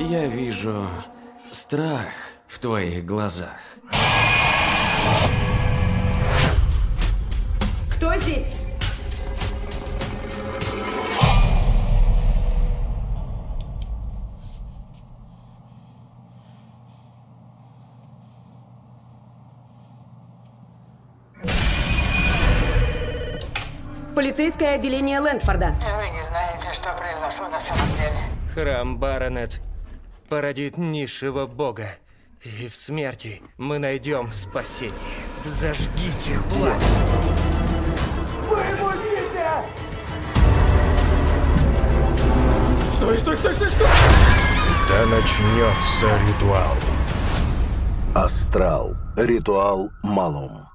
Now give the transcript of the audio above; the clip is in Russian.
Я вижу страх в твоих глазах. Кто здесь? Полицейское отделение Лэндфорда. Вы не знаете, что произошло на самом деле. Храм Баронет породит низшего бога. И в смерти мы найдем спасение. Зажгите пламя. Стой, стой, стой, стой, стой! Да начнется ритуал. Астрал. Ритуал Малум.